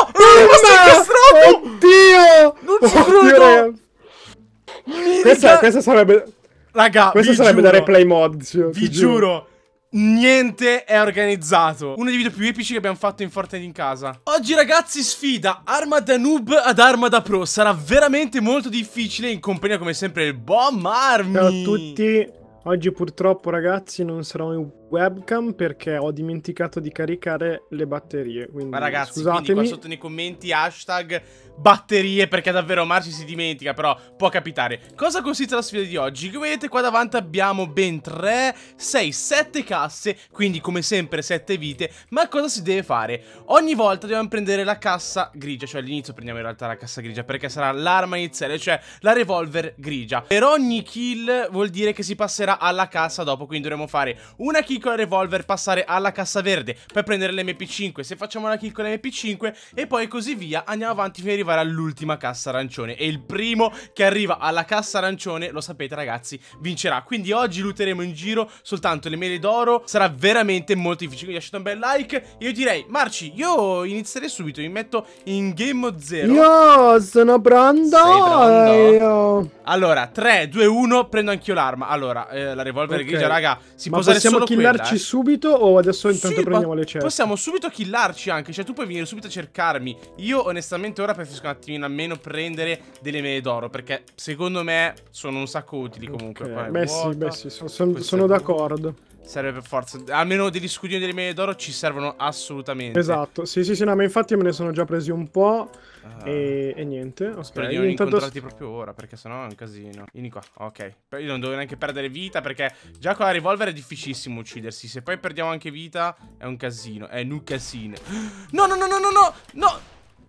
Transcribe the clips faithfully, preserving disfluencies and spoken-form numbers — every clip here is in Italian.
Oh, oddio! Non ci Oddio, credo! ragazzi. Questa, questa sarebbe... Raga, Questa vi sarebbe giuro, da replay mod, cioè, vi ti giuro. giuro, niente è organizzato. Uno dei video più epici che abbiamo fatto in Fortnite in casa. Oggi ragazzi sfida arma da noob ad arma da pro. Sarà veramente molto difficile in compagnia come sempre del buon Marmi. Ciao a tutti. Oggi purtroppo ragazzi non sarò in webcam perché ho dimenticato di caricare le batterie. Quindi Ma ragazzi, scusatemi. quindi qua sotto nei commenti hashtag batterie, perché davvero Marci si dimentica, però può capitare. Cosa consiste la sfida di oggi? Come vedete qua davanti abbiamo ben tre, sei, sette casse, quindi come sempre sette vite. Ma cosa si deve fare? Ogni volta dobbiamo prendere la cassa grigia, cioè all'inizio prendiamo in realtà la cassa grigia perché sarà l'arma iniziale, cioè la revolver grigia. Per ogni kill vuol dire che si passerà alla cassa dopo, quindi dovremo fare una kill con la revolver, passare alla cassa verde, poi prendere l'M P cinque, se facciamo una kill con l'M P cinque e poi così via, andiamo avanti fino ad arrivare all'ultima cassa arancione. E il primo che arriva alla cassa arancione, lo sapete ragazzi, vincerà. Quindi oggi looteremo in giro soltanto le mele d'oro, sarà veramente molto difficile, quindi lasciate un bel like. Io direi, Marci, io inizierei subito, mi metto in game zero. Io sono pronto. Sei pronto? Io... Allora, tre, due, uno, prendo anch'io l'arma. Allora, eh, la revolver Ok. grigia, raga, si Ma può usare possiamo solo killarci quella, eh. subito o adesso intanto Sì, prendiamo ma le ceste? possiamo subito killarci anche, cioè tu puoi venire subito a cercarmi. Io onestamente ora preferisco un attimino almeno prendere delle mele d'oro, perché secondo me sono un sacco utili comunque. Okay. Qua è Beh vuota. sì, beh sì, sono, sono, Questo sono è- d'accordo. Serve per forza, almeno degli scudini delle mele d'oro ci servono assolutamente. Esatto, sì sì sì, no, ma infatti me ne sono già presi un po'. Ah. E, e niente, ok. Spero di non Io intanto incontrarti proprio ora, perché sennò è un casino. Vieni qua, ok. Però io non devo neanche perdere vita, perché già con la revolver è difficilissimo uccidersi. Se poi perdiamo anche vita è un casino, è un casino. No, no, no, no, no, no, no.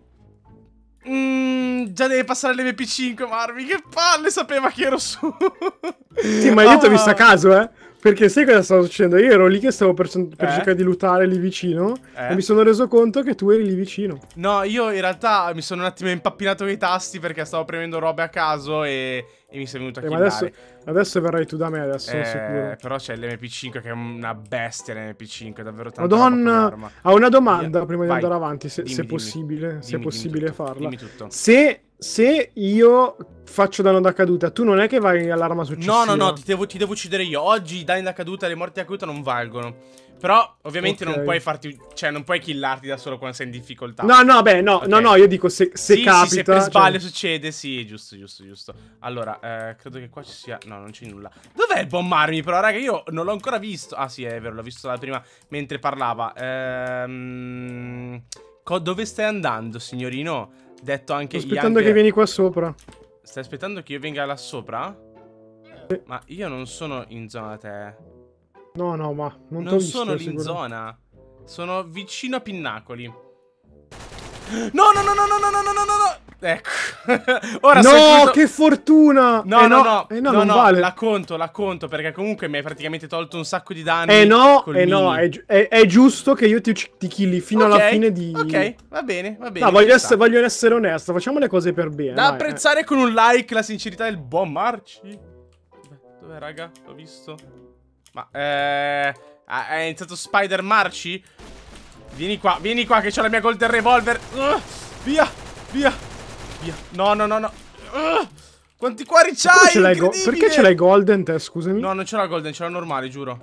Mm, già deve passare l'M P cinque, Marmi. Che palle, sapeva che ero su. Sì, ma io ti ho visto a Ah. caso, eh. Perché sai cosa stava succedendo? Io ero lì che stavo per, per Eh? cercare di lootare lì vicino. Eh? E mi sono reso conto che tu eri lì vicino. No, io in realtà mi sono un attimo impappinato con i tasti perché stavo premendo robe a caso e, e mi sei venuto a Eh, ma killare. adesso, adesso verrai tu da me, adesso sono Eh, sicuro. però c'è l'M P cinque che è una bestia, l'M P cinque, davvero tanto. Madonna, ho una domanda Via. prima di Vai. andare avanti, se, Dimmi, se è dimmi. possibile, Dimmi, se è dimmi possibile tutto, farla. dimmi tutto. Se, se io faccio danno da caduta, tu non è che vai all'arma successiva? No, no, no, ti devo, ti devo uccidere io. Oggi i danni da caduta e le morti da caduta non valgono. Però, ovviamente, Ok. non puoi farti. Cioè, non puoi killarti da solo quando sei in difficoltà. No, no, beh, no, Ok. no, no, io dico se, se sì, capita... sì, se per cioè- sbaglio succede, sì, giusto, giusto, giusto. Allora, eh, credo che qua ci sia. No, non c'è nulla. Dov'è il buon Marmi? Però, raga, io non l'ho ancora visto. Ah, sì, è vero, l'ho visto da prima mentre parlava. Ehm. co- Dove stai andando, signorino? Detto anche Sto aspettando Young- che vieni qua sopra. Stai aspettando che io venga là sopra? Ma io non sono in zona te. No, no, ma non, t'ho Non visto, sono lì in sicuro. zona. Sono vicino a Pinnacoli. No, no, no, no, no, no, no, no, no, no. Ecco. Ora sei No, finito- che fortuna! No, Eh, no, no, eh, no, no, non no, vale. la conto, la conto, perché comunque mi hai praticamente tolto un sacco di danni. Eh no, col eh no, mini. è, gi- è- è giusto che io ti, ucc- ti killi fino alla Ok, fine di... Ok, va bene, va bene. No, voglio, ci essere, sta. voglio essere onesto, facciamo le cose per bene. Da dai, apprezzare con un like la sincerità del buon Marci. Dov'è, dov'è, raga? L'ho visto. Ma, eh... ha- È iniziato Spider Marci? Vieni qua, vieni qua che c'ho la mia golden revolver. Uh, via, via, via. No, no, no, no. Uh, quanti cuori eh. c'hai? Ce l'hai go- Incredibile. perché ce l'hai golden te, scusami? No, non ce l'ho golden, ce l'ho normale, giuro.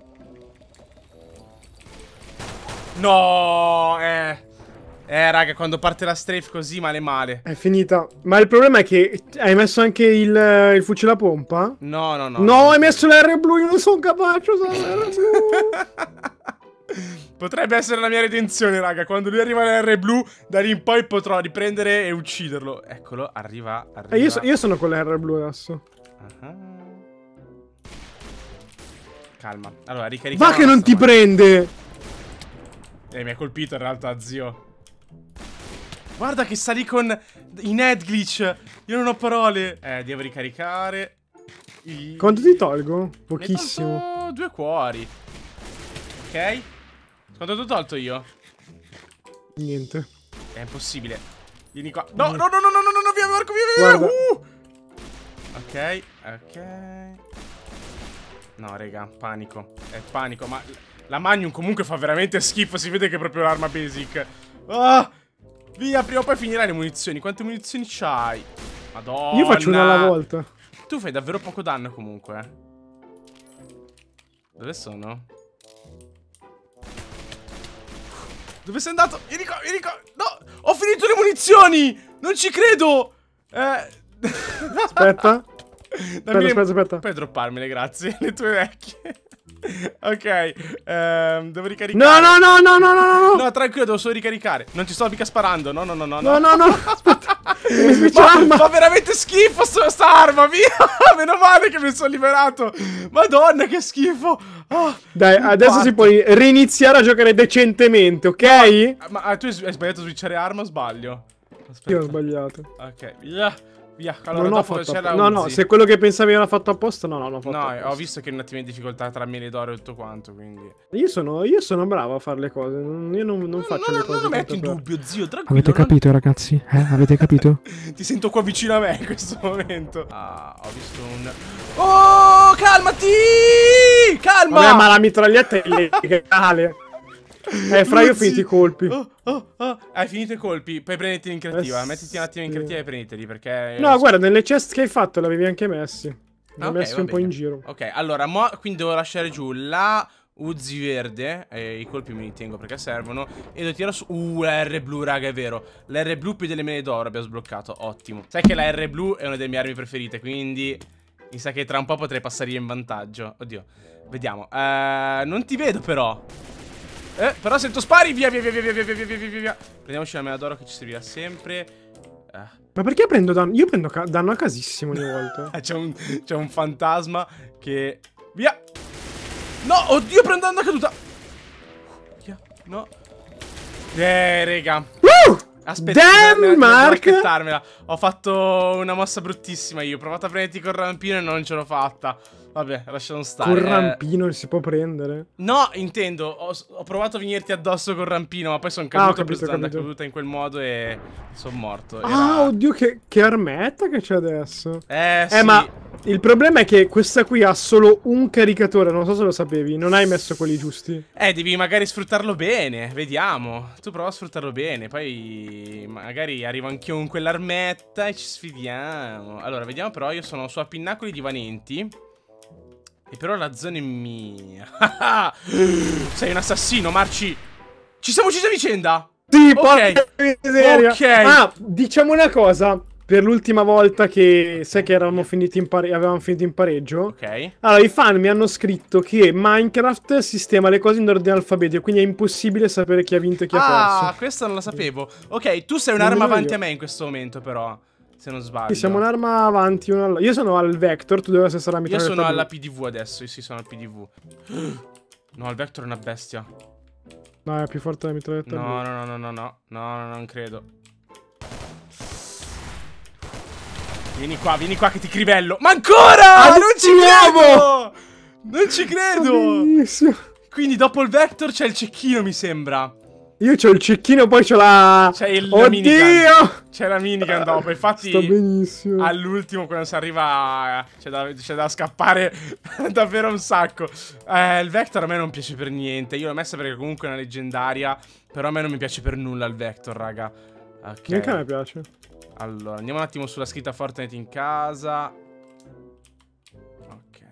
No, eh... Eh, raga, quando parte la strafe così, male male. È finita. Ma il problema è che hai messo anche il, il fucile a pompa? No, no, no. No, hai messo l'R blu, io non sono capace a usare l'R blu. Potrebbe essere la mia redenzione, raga. Quando lui arriva all'R blu, da lì in poi potrò riprendere e ucciderlo. Eccolo, arriva, arriva. Eh, io, so- io sono con l'R blu adesso. Ah. Calma. Allora, ricarichiamo. Va che non la ti nostra prende! Eh, mi ha colpito in realtà, zio. Guarda che sta lì con i Ned glitch. Io non ho parole. Eh, devo ricaricare. I... Quanto ti tolgo? Mi hai Pochissimo. tolto due cuori. Ok. Quanto ti ho tolto io? Niente. È impossibile. Vieni qua. No, no, no, no, no, no, no, no, via, Marco, via, via, Guarda. via. Uh! Ok, ok. No, raga, panico. È panico, ma la Magnum comunque fa veramente schifo. Si vede che è proprio l'arma basic. Ah! Via, prima o poi finirai le munizioni. Quante munizioni c'hai? Madonna. Io faccio una alla volta. Tu fai davvero poco danno comunque. eh. Dove sono? Dove sei andato? Vieni qua, vieni qua. No, ho finito le munizioni. Non ci credo. Eh... Aspetta. Dammi le... Aspetta, aspetta, aspetta. Puoi dropparmele, grazie. Le tue vecchie. Ok, ehm, devo ricaricare. No, no, no, no, no, no, no. No, tranquillo, devo solo ricaricare. Non ci sto mica sparando. No, no, no, no. No, no, no. Aspetta. Mi switch Ma, arma. fa veramente schifo sta, sta arma, via. Meno male che mi sono liberato. Madonna, che schifo. Oh, Dai, adesso parto. si può riniziare a giocare decentemente, ok? Ma ah, tu hai sbagliato a switchare arma o sbaglio? Aspetta. Io ho sbagliato. Ok, via. Via. Allora, Non ho dopo fatto c'è la apposta. No, no, Uzi. se quello che pensavi era fatto apposta, no, no, non ho fatto No, apposta. ho visto che è un attimo in difficoltà tra mele d'oro e tutto quanto, quindi... Io sono, io sono bravo a fare le cose. non- Io non, non faccio no, le no, cose. non lo metto in tanto per- dubbio, zio, tranquillo. Avete non- capito, ragazzi? Eh? Avete capito? Ti sento qua vicino a me in questo momento. Ah, ho visto un... Oh, calmati! Calma! Vabbè, ma la mitraglietta è illegale. Eh, fra io ho Uzi. finito i colpi. Oh, oh, oh. Hai finito i colpi, poi prenditi in creativa. Eh, Mettiti un attimo in sì. creativa e prenditeli perché... No, guarda, nelle chest che hai fatto l'avevi anche messi. Li Ah, ho ok, messi va un po' bene. in giro. Ok, allora, mo, quindi devo lasciare giù la Uzi verde. E i colpi me li tengo perché servono. E devo tirare su... Uh, la R blu, raga, è vero. La R blu più delle mele d'oro abbiamo sbloccato. Ottimo. Sai che la R blu è una delle mie armi preferite, quindi... Mi sa che tra un po' potrei passare io in vantaggio. Oddio, vediamo. Eh, non ti vedo però. Eh, però sento spari. Via, via, via, via, via, via, via, via, via, via. Prendiamoci la mela d'oro che ci servirà sempre. Eh. Ma perché prendo danno? Io prendo ca- danno a casissimo ogni volta. C'è un, c'è un fantasma che... Via. No, oddio, prendo danno a caduta. Via, no. Eh, raga. Woo! Aspetta, Damn, devo- devo Mark! aspettarmela. Ho fatto una mossa bruttissima io. Ho provato a prenderti col rampino e non ce l'ho fatta. Vabbè, lasciamo stare. Col eh. rampino si può prendere. No, intendo, ho, ho provato a venirti addosso col rampino, ma poi sono Ah, ho caduto, ho capito, preso ho danno capito. caduta in quel modo e sono morto. Ah, Era- oddio, che, che armetta che c'è adesso. Eh, sì. Eh, ma il problema è che questa qui ha solo un caricatore, non so se lo sapevi. Non hai messo quelli giusti. Eh, devi magari sfruttarlo bene, vediamo. Tu prova a sfruttarlo bene, poi magari arrivo anch'io con quell'armetta e ci sfidiamo. Allora, vediamo però, io sono su a Pinnacoli di Valenti. E però la zona è mia. Sei un assassino, Marci. Ci siamo uccisi a vicenda. Sì, Ok. porca miseria. Ok. Ah, diciamo una cosa. Per l'ultima volta che sai che eravamo finiti in pare- avevamo finito in pareggio. Ok. Allora, i fan mi hanno scritto che Minecraft sistema le cose in ordine alfabetico, quindi è impossibile sapere chi ha vinto e chi ha Ah, perso. questa non la sapevo. Ok, tu sei un'arma Nemmeno avanti io. a me in questo momento, però. Se non sbaglio. Sì, siamo un'arma avanti, una alla- Io sono al Vector, tu dovresti essere la Io mitraglietta sono blu. alla P D V adesso. Io sì, sono al P D V. No, il Vector è una bestia. No, è più forte la mitraglietta blu. No, no, no, no, no, no. No, no, non credo. Vieni qua, vieni qua che ti crivello. Ma ancora! Ah, non ci di credo! Non ci credo! Benissimo. Quindi dopo il Vector c'è il cecchino, mi sembra. Io c'ho il cecchino, poi c'ho la... C'è il la Oddio! minigun. C'è la minigun dopo. Infatti Sto benissimo. all'ultimo quando si arriva c'è da, c'è da scappare davvero un sacco. Eh, il Vector a me non piace per niente. Io l'ho messa perché comunque è una leggendaria. Però a me non mi piace per nulla il Vector, raga. Ok. Neanche a me piace. Allora, andiamo un attimo sulla scritta Fortnite in casa. Ok.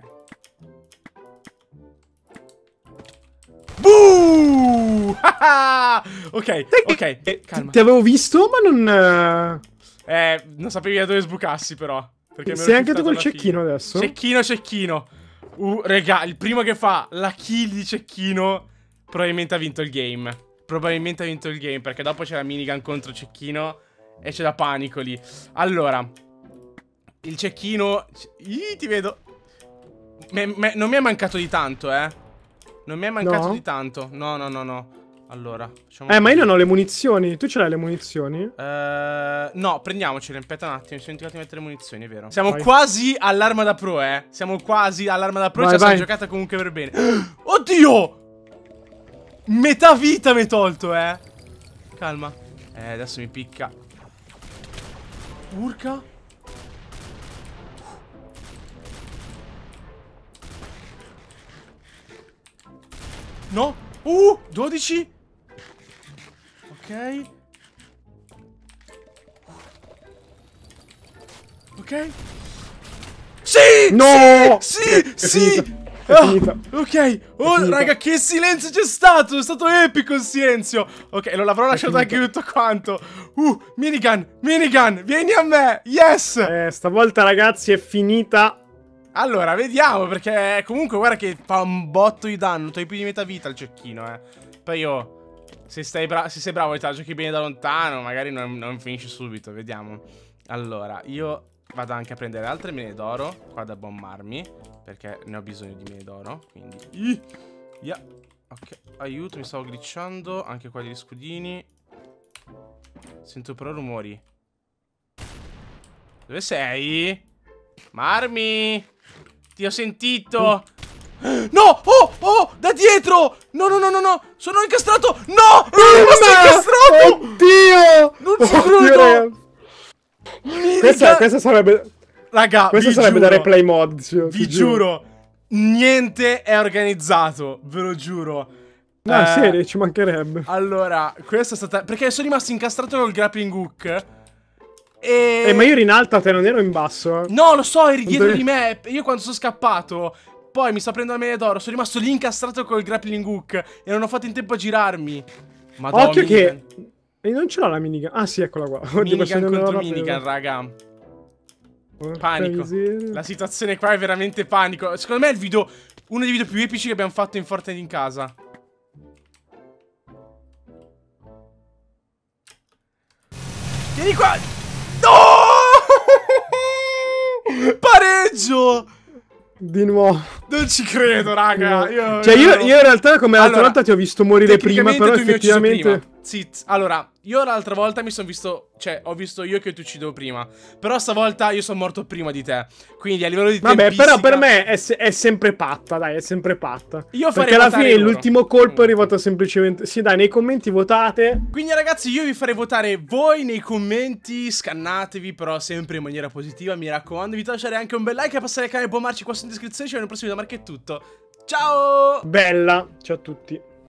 Buh! Ok, ok, Eh, calma. Ti avevo visto, ma non... Eh, non sapevi da dove sbucassi però. Perché mi ero Sei anche tu shiftato col alla cecchino fine. adesso? Cecchino, cecchino. Uh, regà, il primo che fa la kill di cecchino probabilmente ha vinto il game. Probabilmente ha vinto il game perché dopo c'è la minigun contro cecchino e c'è da panico lì. Allora, il cecchino... Ih, ti vedo. Me, me, non mi è mancato di tanto, eh. Non mi è mancato No? di tanto. No, no, no, no. Allora, facciamo Eh, ma io così. non ho le munizioni. Tu ce l'hai le munizioni? Eh, no, prendiamocele, aspetta un attimo, mi sono dimenticato di mettere le munizioni, è vero. Siamo Vai. quasi all'arma da pro, eh. Siamo quasi all'arma da pro, Vai, ce la siamo vai. giocata comunque per bene. Oddio! Metà vita mi hai tolto, eh. Calma. Eh, adesso mi picca. Urca. No. Uh, dodici. Ok. Ok. Sì! No! Sì! È Sì! finita. È Ah, finita. ok. Oh, finita. raga, che silenzio c'è stato! È stato epico il silenzio. Ok, non l'avrò lasciato finita. anche tutto quanto. Uh, minigun, minigun, vieni a me. Yes! Eh, stavolta ragazzi è finita. Allora, vediamo, perché comunque guarda che fa un botto di danno. Tu hai più di metà vita il cecchino, eh. Poi io, se, stai bra se sei bravo e te la giochi bene da lontano, magari non, non finisci subito, vediamo. Allora, io vado anche a prendere altre mine d'oro qua da bombarmi, perché ne ho bisogno di mine d'oro. Quindi, Ih, yeah. Ok, aiuto, mi stavo glitchando. Anche qua degli scudini. Sento però rumori. Dove sei? Marmi, ti ho sentito. No, oh, oh, da dietro. No, no, no, no, no, sono incastrato. No, sono rimasto incastrato. Oddio! Non ci Oddio, credo. ragazzi. Questa, questa sarebbe... Raga, Questa vi sarebbe giuro, da replay mod, zio, vi ti giuro. giuro, niente è organizzato, ve lo giuro. No, Eh, serio, ci mancherebbe. Allora, questa è stata... Perché sono rimasto incastrato col grappling hook. E... Eh, ma io ero in alto, a te non ero in basso, eh. No, lo so, eri dietro Dove- di me. Io quando sono scappato, poi mi sto prendendo la mine d'oro, sono rimasto lì incastrato col grappling hook e non ho fatto in tempo a girarmi. Madonna, Occhio minigun. che... E non ce l'ha la minigun. Ah sì, eccola qua. Oddio, Minigun questo non contro la minigun, sapevo. raga. Porca Panico. miseria. La situazione qua è veramente panico. Secondo me è il video, uno dei video più epici che abbiamo fatto in Fortnite in casa. Vieni qua. No! Pareggio! Di nuovo. Non ci credo, raga. Io, Cioè io, io in realtà come l'altra Allora, volta ti ho visto morire prima, tecnicamente però tu mi hai ucciso effettivamente... prima. Sì, allora, io l'altra volta mi sono visto, cioè, ho visto io che ti uccidevo prima. Però stavolta io sono morto prima di te. Quindi a livello di Vabbè, tempistica... però per me è, se- è sempre patta, dai, è sempre patta. Io farei Perché alla votare fine loro. l'ultimo colpo è arrivato semplicemente... Sì, dai, nei commenti votate. Quindi ragazzi, io vi farei votare voi nei commenti, scannatevi però sempre in maniera positiva, mi raccomando. Vi lasciare anche un bel like e passare al canale e bombarci qua in descrizione. Ci vediamo nel prossimo video, Marco è tutto. Ciao! Bella, ciao a tutti.